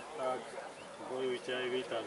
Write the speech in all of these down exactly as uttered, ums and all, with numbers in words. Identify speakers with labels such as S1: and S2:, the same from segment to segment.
S1: Tak, bojujte aj vy tam.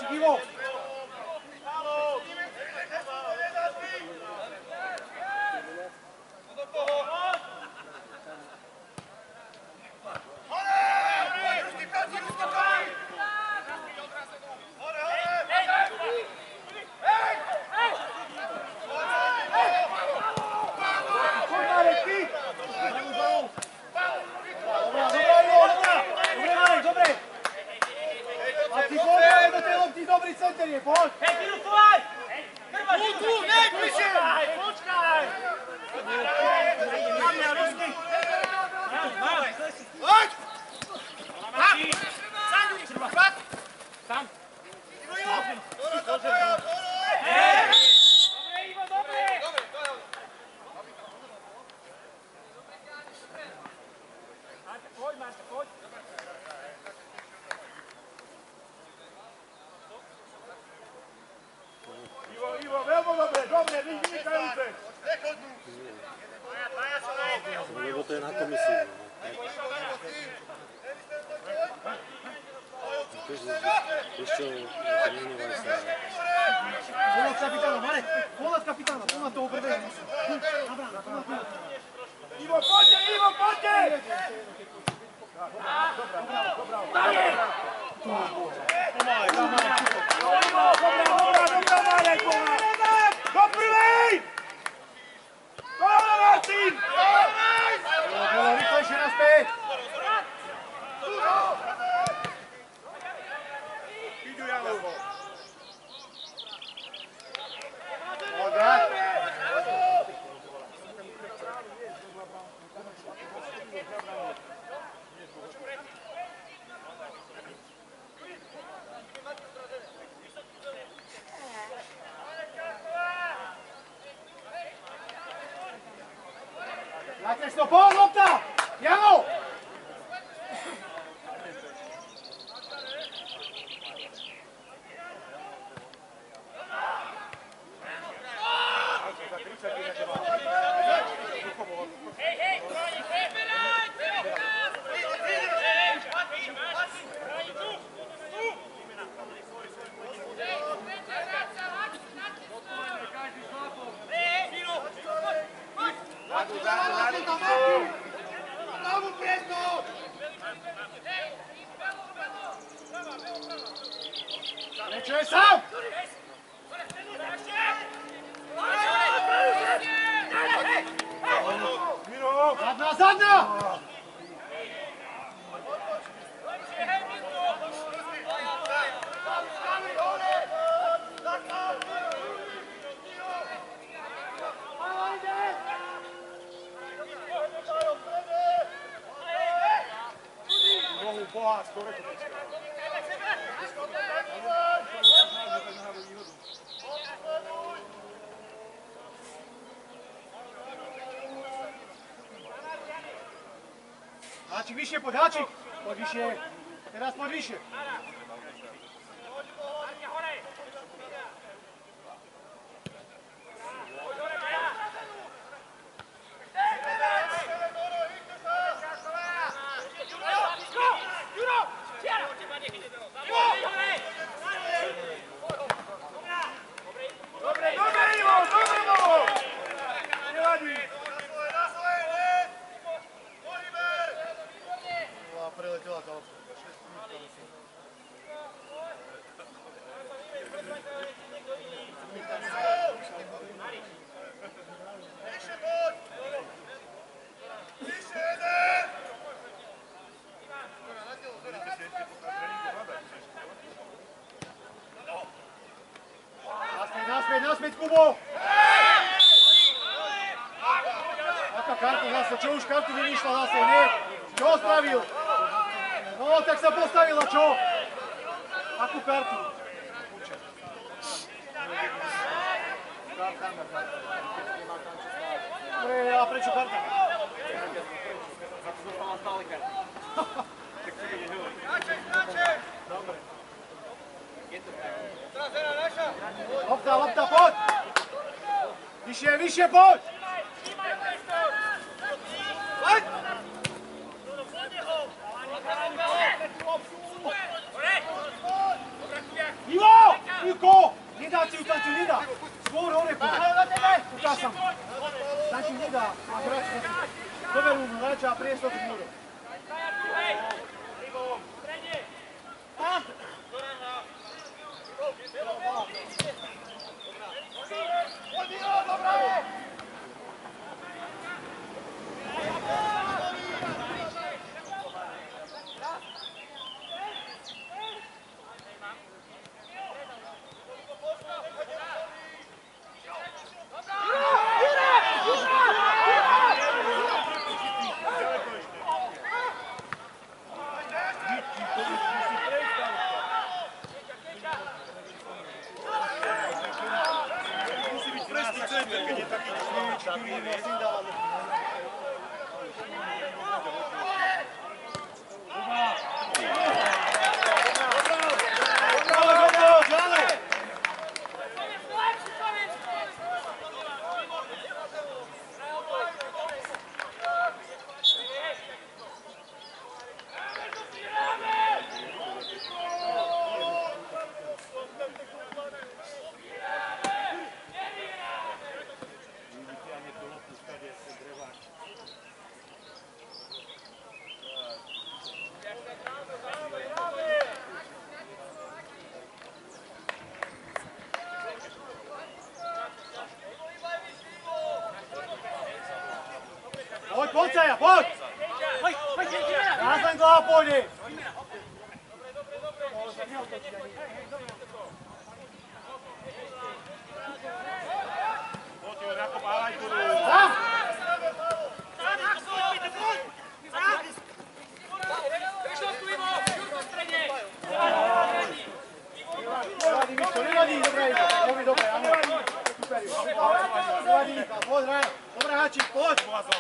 S2: Ivo!
S1: Lebo to je na komisii. Vieš čo, nehnevaj sa.
S2: Pomoc kapitána, Marek! Pomoc kapitána, tu na toho prebehu. Ivo, poďte, Ivo, poďte! Dobrá, dobrá, Marek! Do prvej! Dobre, Martin! Bolo rýchlejšie naspäť! Idu, Janov! Dobre! Nakresto, pohľad, lopta! Jano! Čo je sám? Zadná, zadná! Nohu boha, skoro to počká. Háčik vyššie, poď, Háčik! Poď vyššie. Teraz poď vyššie. Dobre, dobre, Ivo, dobre, Ivo! Nevadí. Preletela tá lopta. šesť minút tam sú. Vyššie poď! Vyššie jeden! Naspäť, naspäť, naspäť, Kubo! Aká karta zase? Čo už kartu vymýšľa zase? Nie? Čo spravil? No, tak sa postavila, čo? Akú kartu? Dobre, a prečo karta? Za to zostala stále karta. Tak to bude hovoriť. Dobre. Lopta, lopta, poď! Vyššie, vyššie, poď! Poď! Ivo!
S3: vyjde, vieš?
S2: Poď, poď sa ja, poď! Názem glava pôjde!
S3: Poď, ho nakopávaj tu.
S2: Tam! Nevadí, Miško, nevadí, dobre ide, veľmi dobre, áno. Super, nevadí, Michal, poď, Rajo, dobre Hačík, poď!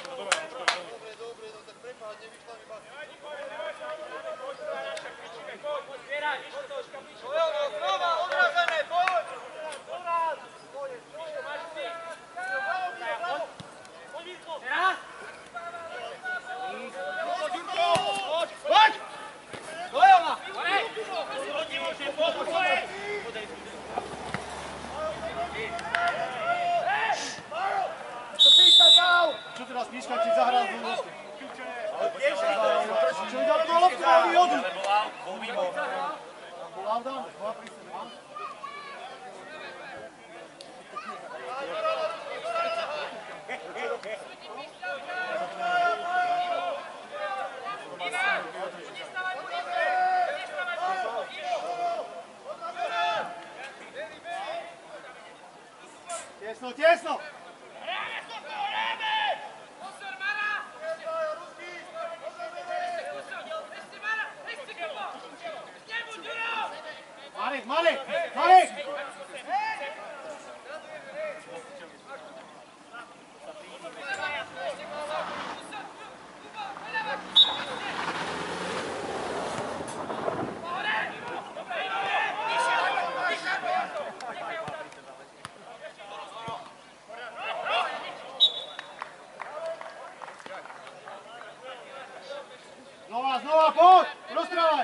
S2: Čo teraz Miška ti zahral z lopty? Čo mi dali do loptu na výhodu?
S3: Bol mimo.
S2: Bol out down, bola pri sebe. Tesno, tesno! Marek, Marek, Marek! Znova, znova, poď! Roztrávaj!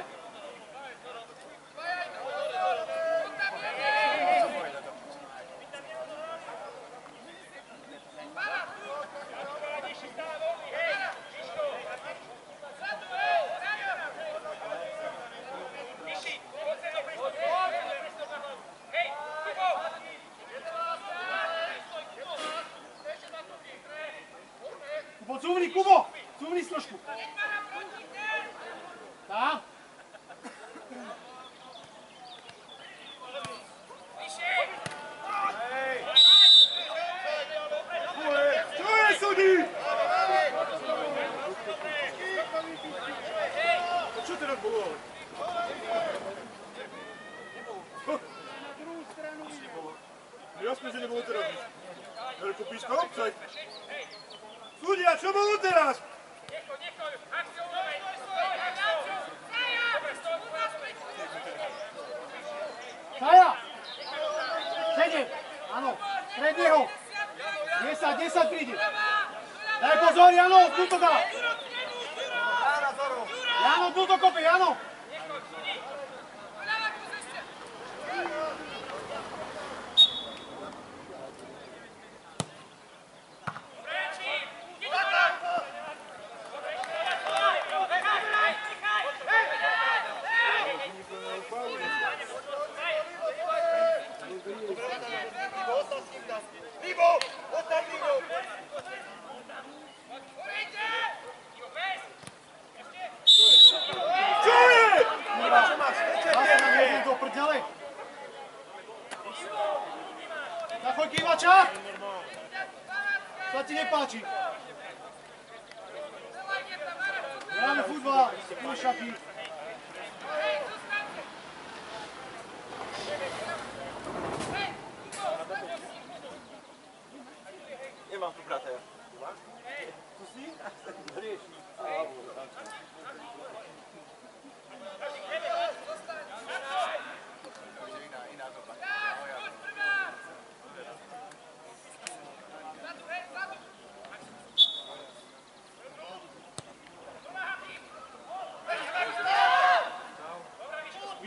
S2: Kubo, cuvni, Kubo! Cuvni složku! Tá? Čo je, sudí? Čo teraz bolo? Jasne, že nebolo teraz nič. Veľkú píška obsať. Sudia, čo bolo teraz? Saja! Sedem! Áno, pred neho! desať, desať príde! Daj pozor, Jano, z útoka! Jano, z útokopy, Jano! Zachoď kývača! Sa ti nepáči. Hráme futbal, kývačaky.
S3: Nemám tu brata ja.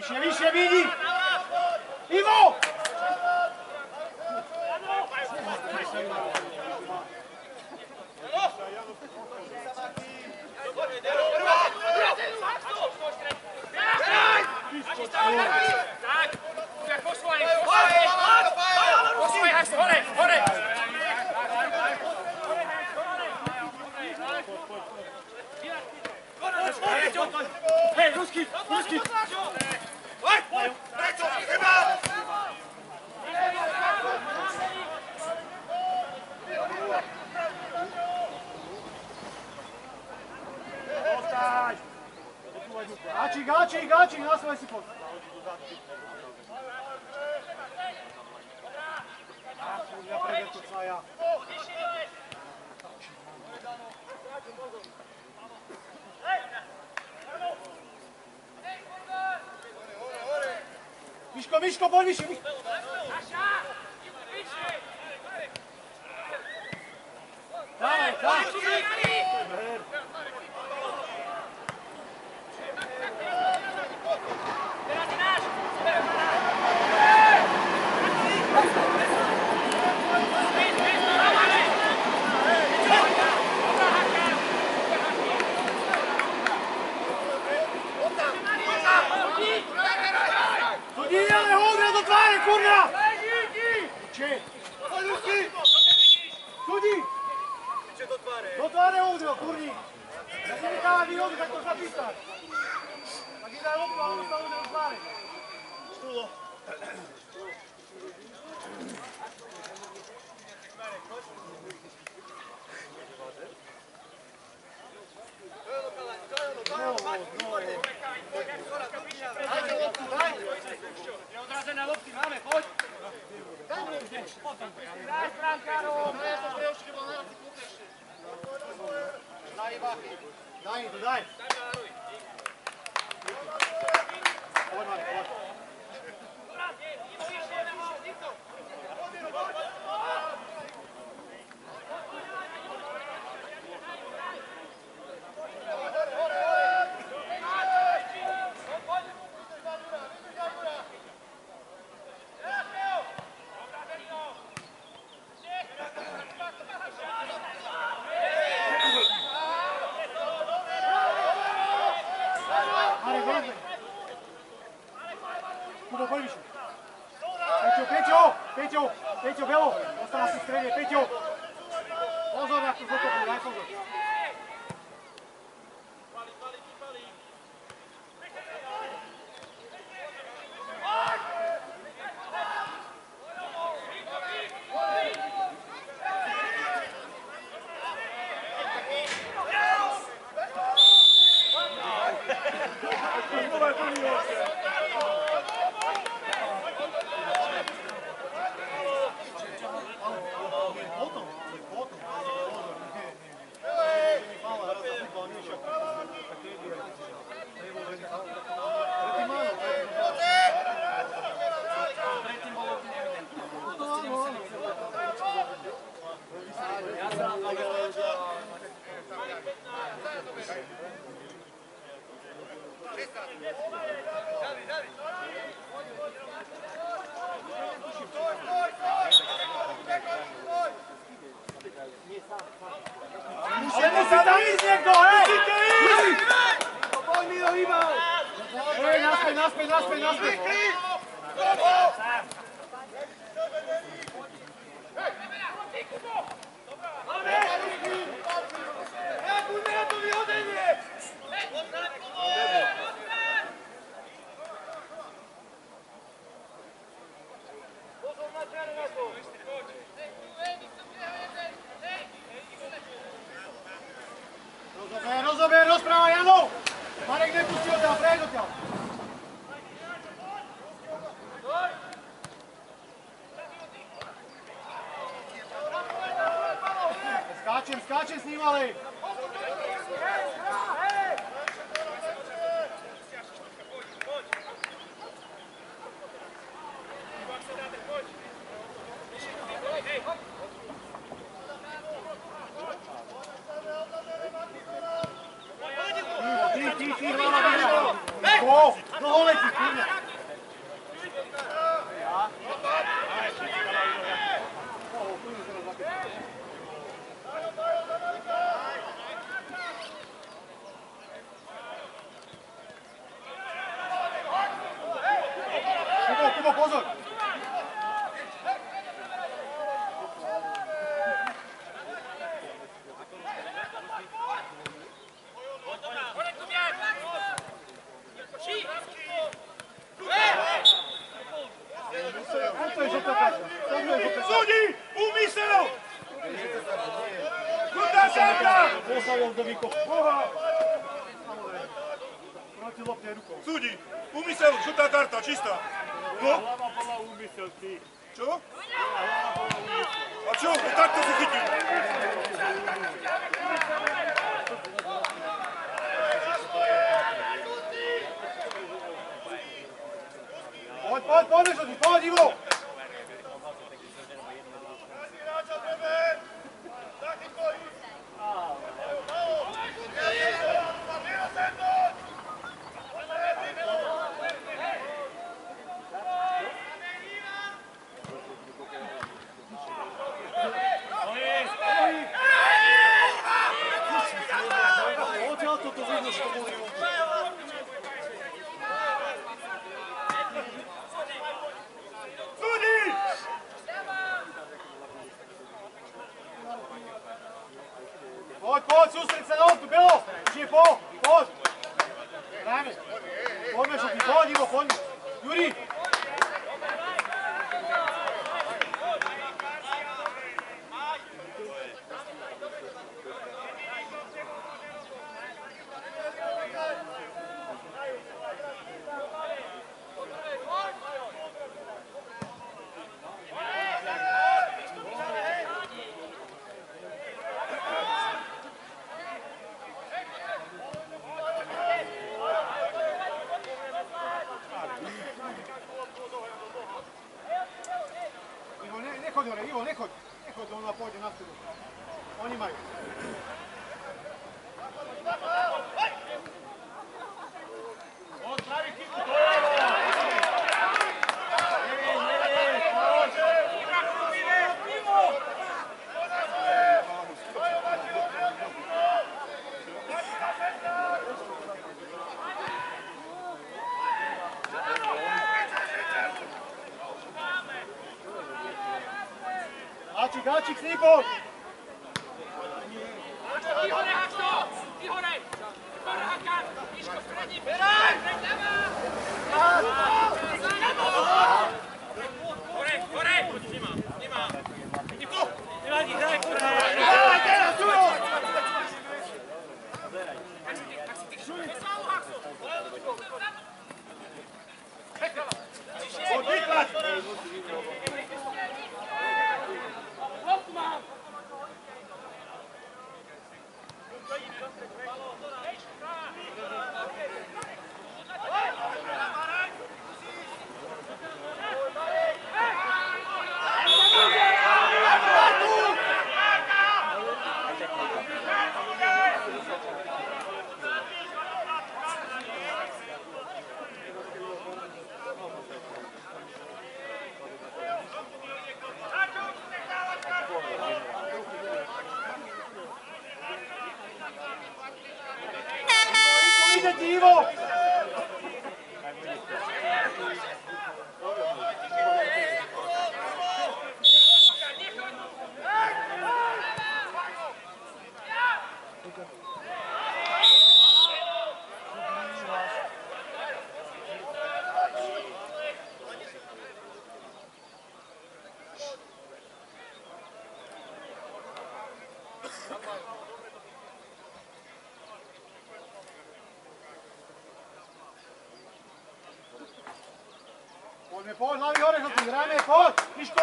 S2: Vyššie, vyššie, vidí! Ivo!
S4: Tak, jak posłaj, posłaj, jak hore, hore. Hej, ruski, ruski.
S2: Gači, gači, gači, nasvaj si pot. Ja prevedem to ca ja. Miško, Miško, poď vyššie, Miško. Daj, daj. Sudí, ale hodne do tváre, kurňa! Če? Sudí! Do tváre hodne, kurník! Ja si necháva výhodu, tak to zapísať. Tak je daj loptu, ale dostal hodne do tváre. Štulo. Dajte loptu, dajte!
S4: Neodrazené lopty máme, poď.
S2: Daj mi loptu.
S4: Daj, brankárov.
S2: Daj to preuške, bo najlepší kúkneš. Daj, Vachy. Daj to, daj. Poď, Marek, poď. Marek, vezme. Kubo, poď vyššie. Peťo, Peťo, Peťo, Peťo, Belo, ostáva si v strede, Peťo. Pozor na tú zotopu, daj pozor. Ale musí tam ísť niekto, hej!
S3: Poď mi do hýbal!
S2: Hej, naspäť, naspäť, naspäť, naspäť! Rozober, rozober, rozpráva Jano! Marek nepustí odtiaľ, prejdь odtiaľ! Skáčem, skáčem s ním, ale... Ty, ty, ty, hlava, vyhrá! Go! Dlho letí, kľudne! Ivo, pozor! To je žltá karta.
S3: Sudi! Umyslel! Žltá karta!
S2: Postavil do výkopu. Proti lopte rukou.
S3: Sudi! Umyslel, žltá karta, čistá. No?
S1: Hlava bola úmysel, ty.
S3: Čo? A čo? Takto si chytil.
S2: Poď, poď, poď, poď, poď, Ivo! Odtiaľ toto vidno, že to boli ruky.
S3: Sudi!
S2: Poď, poď, sústreď sa na loptu, Belo! Čiže po, poď! Hrajme! Poďme, Šuky, poď, Ivo, poďme! Juri! Ivo, ne, nechoď hore, Ivo, nechoď. Nechoď, ona pôjde na vtedy. Oni majú. Háčik, háčik, Snípov!
S4: Ty hore, Hačko! Ty hore! Baráka! Miško, vpredni! Beraj! Hore, hore! Nemám, nemám. Nevadí, hraj, poď!
S2: Hraj, teraz, Juro!
S3: Poď, vyklad!
S4: Loptu mám!
S2: Ide ti, Ivo! Poďme, poď, hlavy hore, žltý, hrajme, poď, Miško!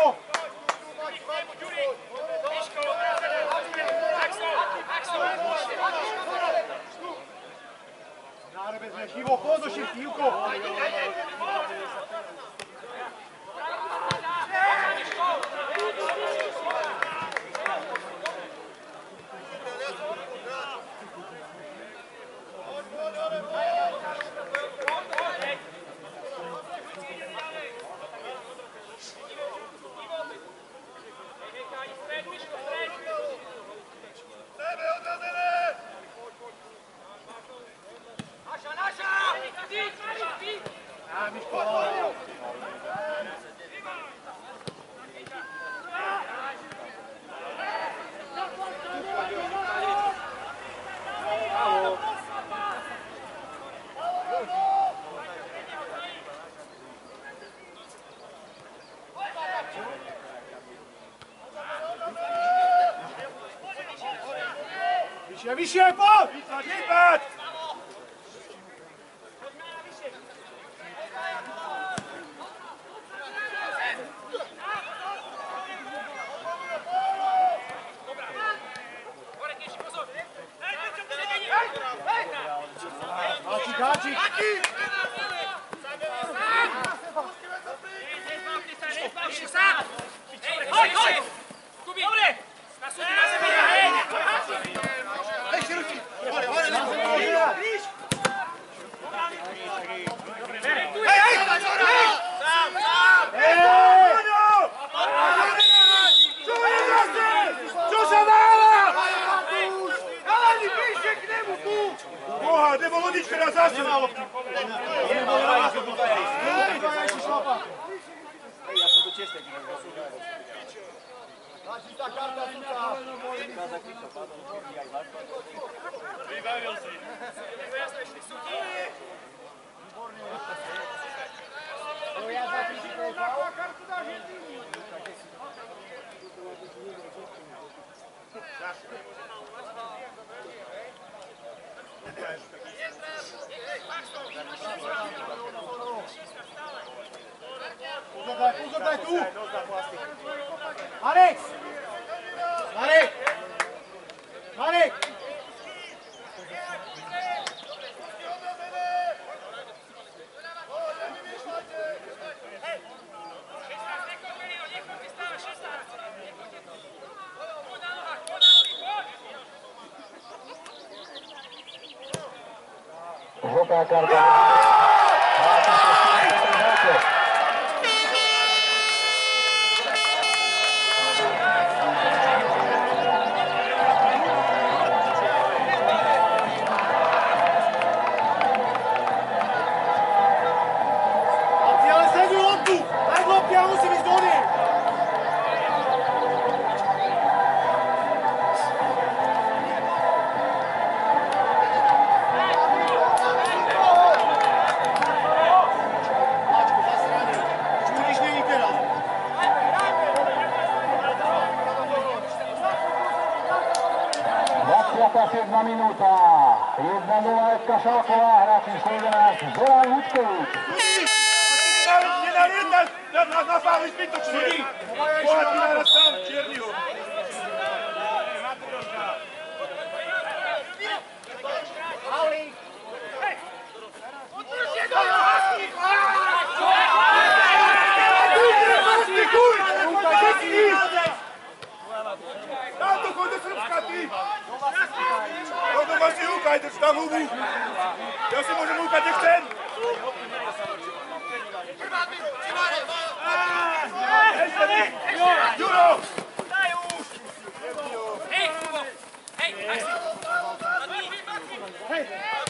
S4: Miško, odrazené lopty! Axel, Axel!
S2: Náre bezmeš, Ivo, poď do širky, Ivko! Miško, Vyššie, vyššie, poď!
S3: Výpad!
S2: Háčik, háčik!
S4: Hoj, hoj! Kubi! Dobre! Na súdi, na zemi! Hej!
S3: Hej, širučí! Hore, hore, hore! Hej, hej! Sám, sám! Hej! Čo je zase? Čo sa dáva? Halani, bližšie k nemu, tu! Boha, nebo hodič teraz zase!
S5: Ja som to tiež taký
S2: Čistá karta, suca!
S1: Vybavil si.
S2: Pozor, daj, pozor, daj tu! Marek! Marek! Marek!
S6: Žltá karta. jedna minúta. jedna nula es ká Šalková, hráč číslo jedenásť, Zoran Hučkovič.
S3: Nenalietať na fáli zbytočne. Boha ti naraz tam, Čierniho. Táto, choď do Srbska, ty! No to máš si húkaj, drž tam hubu. Ja si môžem húkať, kde chcem. Juro!
S4: Daj už! Hej, Kubo! Hej, Maxi!
S2: Hej!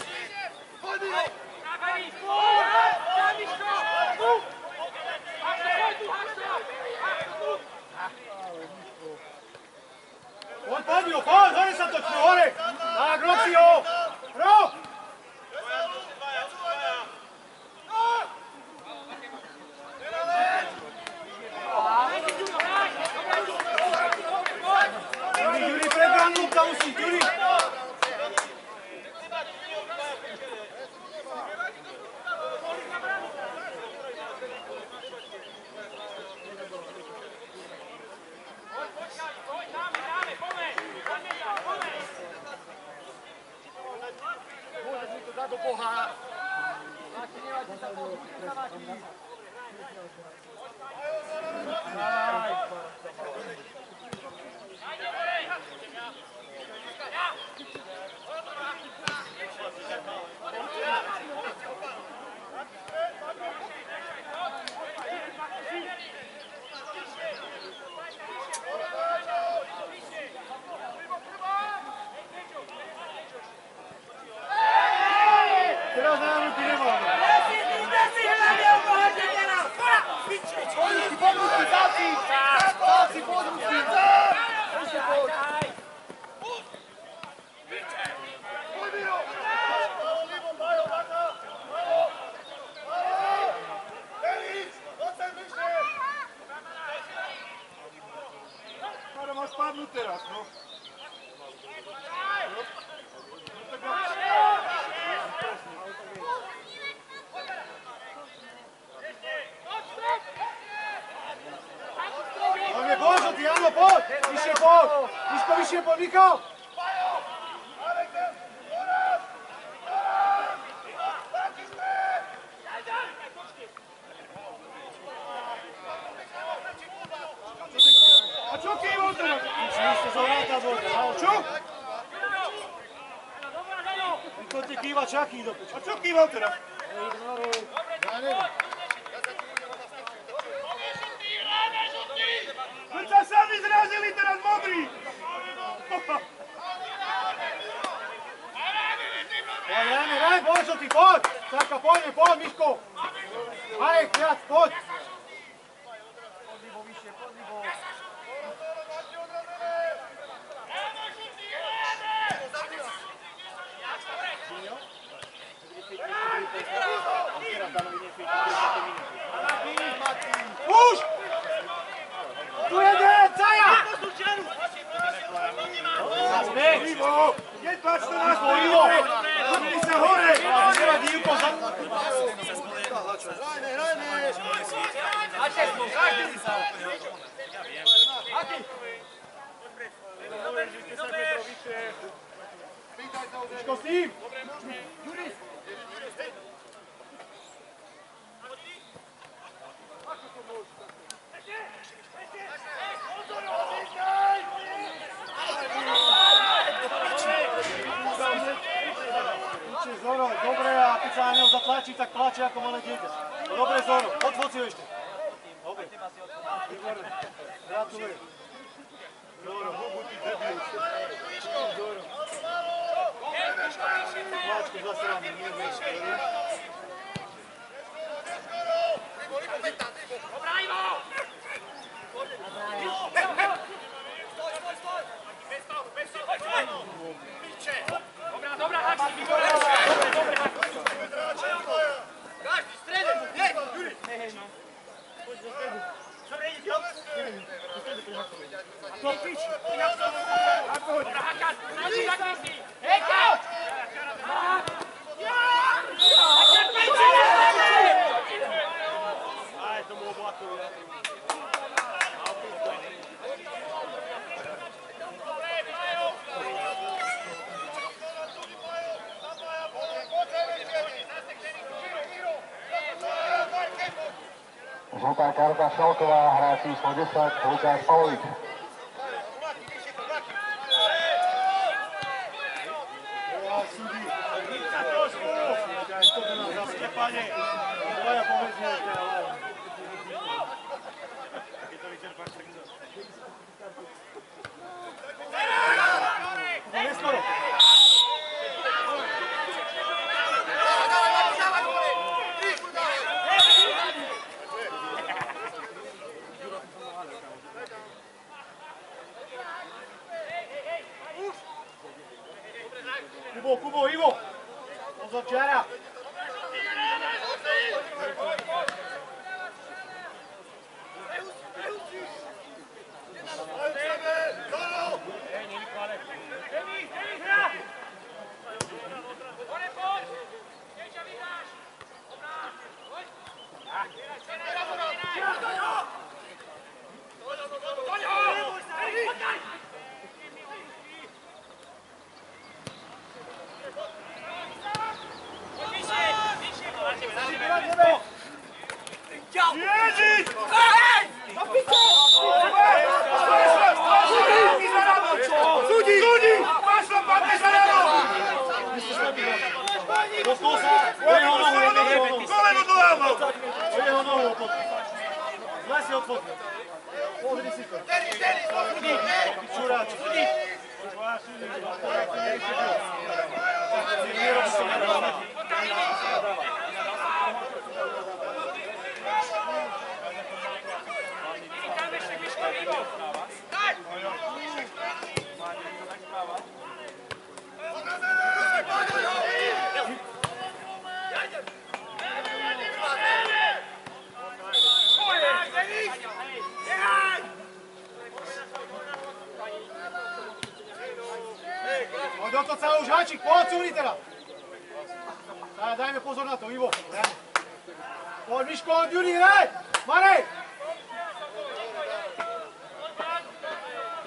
S4: Naberí! Daj, Miško! Tu! Hašo, hoj tu, Hašo! Hašo, tu!
S2: Poď, poď, jo, poď, hore sa točme, hore! Tak, rob si ho! Rob! Juri, Juri, pred bránu tam musí, Juri! Do Boha! Teraz na ruky nemáme. Područky, područky, záci! Záci, područky!
S3: Mára má spadnúť teraz, no.
S2: Vyššie poď! Miško, vyššie poď, Miko!
S3: A čo kýval teraz?
S2: Niste zovrátať dvojka,
S3: Čo?
S2: Nechoďte kývať čaký do poču.
S3: A čo kýval teraz?
S2: Ja neviem.
S3: Veď sa sami zrazili teraz modrý!
S2: Poď, Rane, Rane, poď, čo ty, poď! Čaka, poďme, poď, Miško! Marek, viac, poď! Podlibo vyššie, podlibo. Už! Tu jede, Caja!
S3: Ivo! Keď tlač to nás po Ivo! Chodili sa hore!
S2: Nevadí, Juko, za... Miško, s ním! Zoro, dobre, a keď sa na neho zatlačí, tak plače ako malé dieťa. Dobre, Zoro, odfoď si ho ešte. Dobre. Výborné. Gratulujem. Zoro, Bogu ty debil. Zoro. Plačku zasraný, nie vieš.
S4: Dobrá, Ivo! Dobrá, dobrá, Hači, výborné! Dobre, dobre, Hači! Každý, strede! Hej, Juri! Hej, hej, no. Poď do stredu. Dobre, ide, jo? Do stredu, poď na to. A to pič! Ako hoď? Dobrá, Hača, Hači, zakysni! Hej, koč! Hača, pič!
S3: Aj, to bolo blato.
S6: Žltá karta Šalková, hrá číslo desať, Lukáš Pavlovič.
S2: Ja, súdi. Aj to do nás zase, pane. Dvaja povedzme, že ale... Neskoro. Kubo, Kubo, Ivo! Pozor, Čiara!
S3: Ježiš! Súdi! Súdi! Mašlo, padne sa na nohu!
S2: Poskol sa! O jeho nohu, o jeho nohu!
S3: Koleno dolámal!
S2: O jeho nohu odfotni. Zle si odfotni. Pozri si to. Čuráč. Poď do toho celého už Hačík, poď súri teda. Dajme pozor na to, Ivo. Poď Miško, od Juri, hraj! Marek!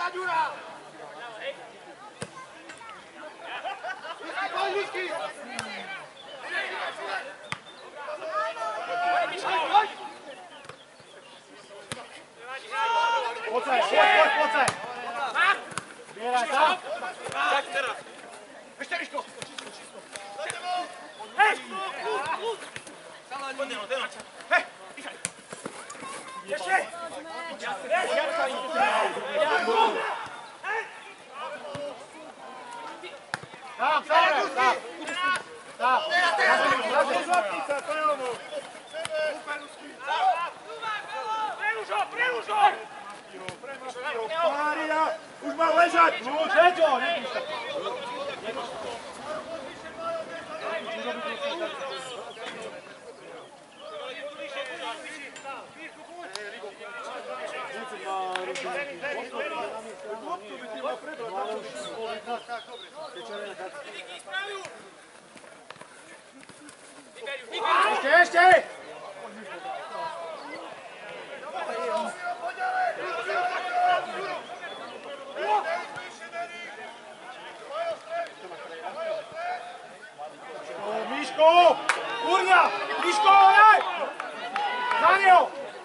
S2: Pocaj, pocaj, pocaj! Zbieraj tam!
S4: Tak, teraz! Jeszcze Miszko! Hej! Podnieś, podnieś! Hej! Piszaj! Jeszcze!
S2: Tam, tam, tam! Tam!
S3: Złapnica, to ją mów. Maria, już ma leżać!
S2: No, Sedzio, nie pisz tak. Jeszcze, jeszcze! Miško! Kurňa! Miško, daj! Za neho!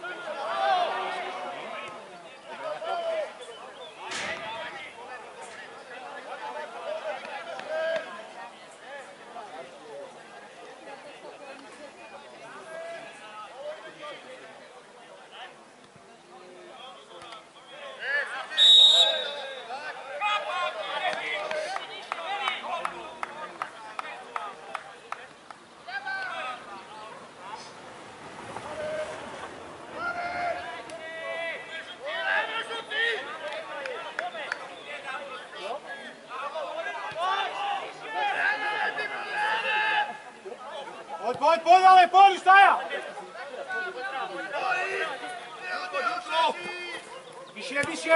S2: Poď, poď, poď, ale poď, už staja! Vyššie, vyššie!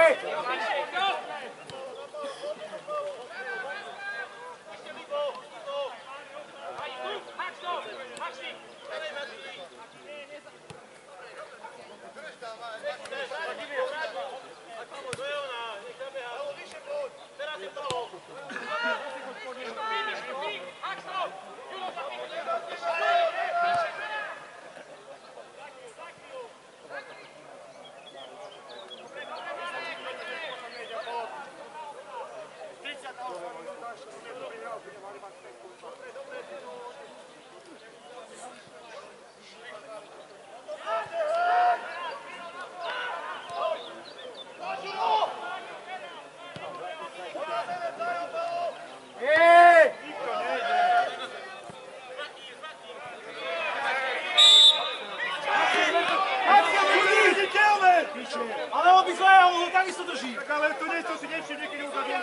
S2: Ale obvykle on ho takisto drží.
S3: Tak ale to nie je to si nevšimne, keď ho zadiem.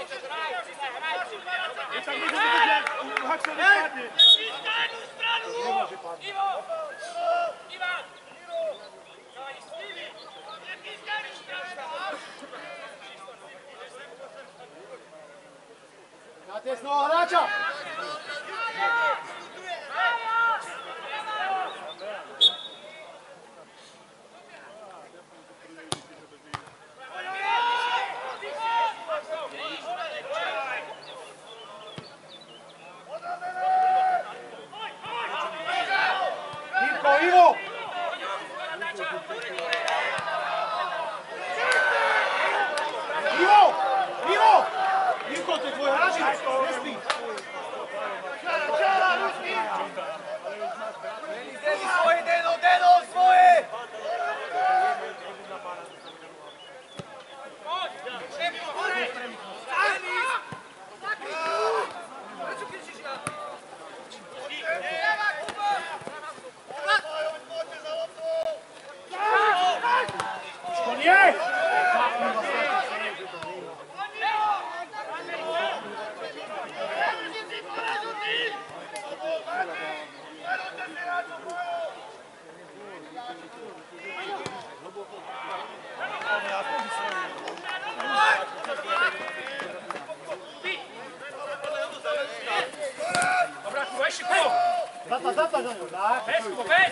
S3: Je tam niekto, že uhak sa nespadne.
S2: Nemôže padnúť. Na tesného hráča! Ivo! Ivo! Ivo! Ivo, to je tvoj hráčinec, nespí.
S4: Zdejmi svoje, Deno, Deno, svoje!
S2: Nie! Zatlať, zatlať do ňu. Tak.
S4: Bez, Kubo, bez!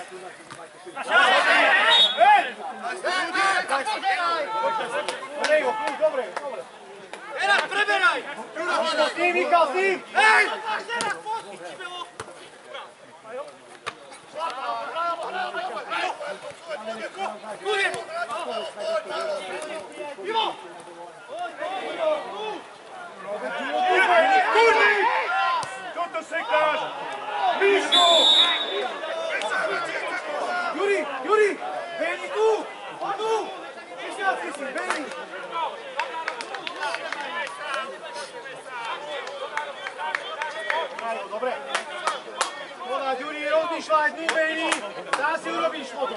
S2: Dobre, Ivo, kľúč, dobre, dobre.
S4: Teraz preberaj!
S2: S ním, Michal, s ním!
S4: Hej! Teraz postiť, či bylo? Kúde! Ivo!
S3: Kurni! Toto sekáš! Mišo!
S2: Juri, Juri! Beni tu! Tu! šestnáctky si, Beni! Dobre. Podať, Juri, rozmýšľaj, dnu, Beni! Dá si urobíš potom.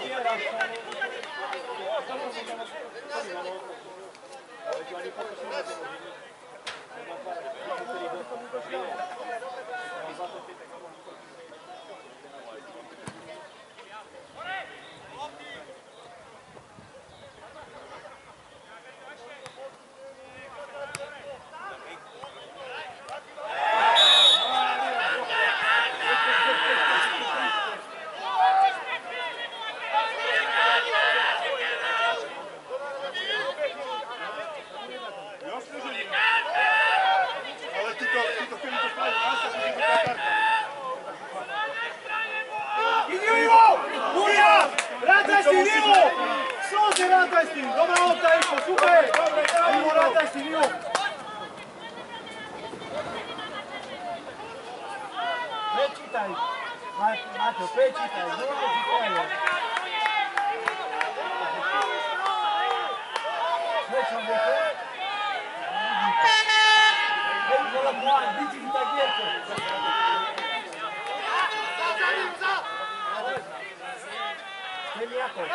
S3: Ale títo, títo, ktorí to spraví nás, tak budú tá karta.
S2: Idi, Ivo! Uja! Rátaj s tým, Ivo! Slose, rátaj s tým! Dobrá lopta, Ivo, super! Ivo, rátaj s tým, Ivo! Prečítaj! Maťo, prečítaj! Dobre, čítaj! Prečo, Voko? Hej, bola dva, vidíš, tak je to! Jako.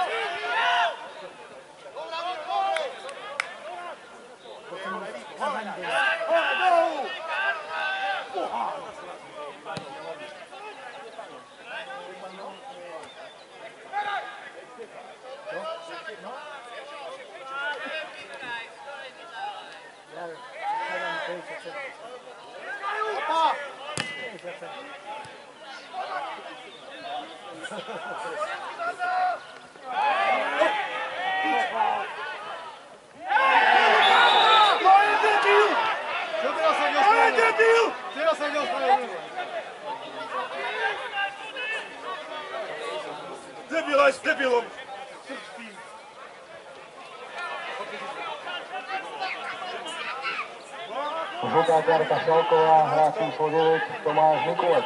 S3: Debil aj s debilom.
S6: Žltá karta Šalková, hráč číslo deväť, Tomáš Mikulec.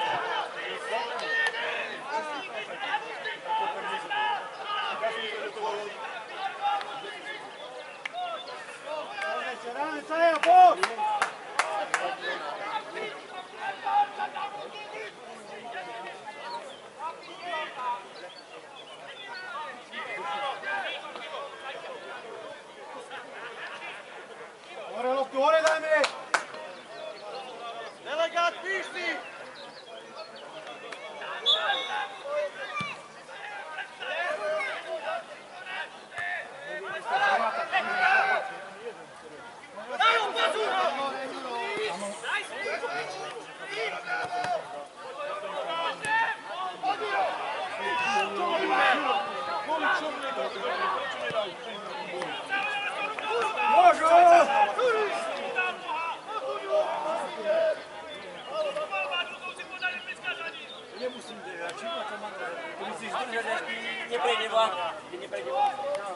S2: Hore loptu, hore dajme!
S4: Delegát, píš si! Daj ho, pozor! Daj si!
S5: Nemusím držať, či to má to? To musíš držať, až ti neprejde vlak. Ti neprejde vlak.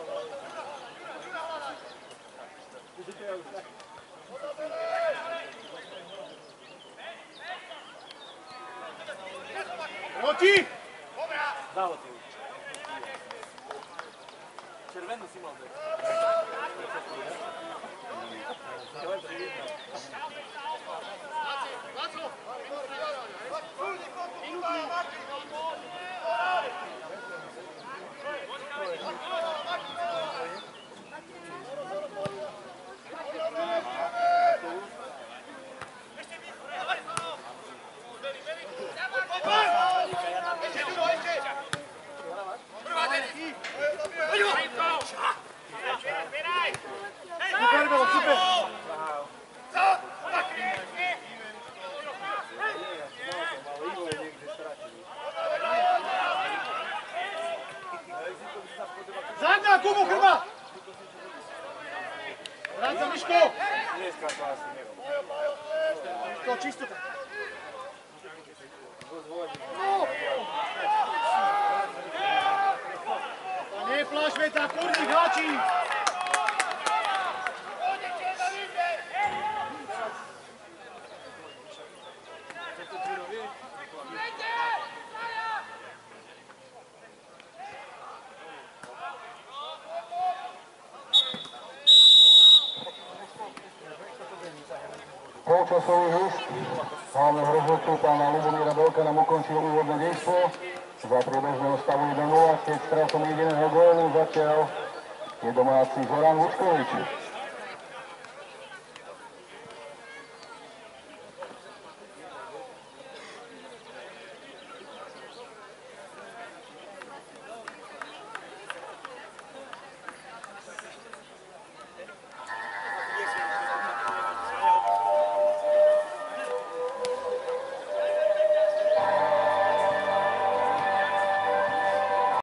S3: Proti!
S5: Dalo ti už. Červenú si mal dať.
S2: Super, Belo, super! Kubo, krma! Vrať sa, Miško! To čisto tak. No! Neplašme tak, kurní hráči!
S6: Polčasový list hlavného rozhodcu pána Lubomíra Belka nám ukončil úvodné dejstvo. Za priebežného stavu jeden nula, keď stratom jediného gólu zatiaľ je domáci Zoran Vučkovič.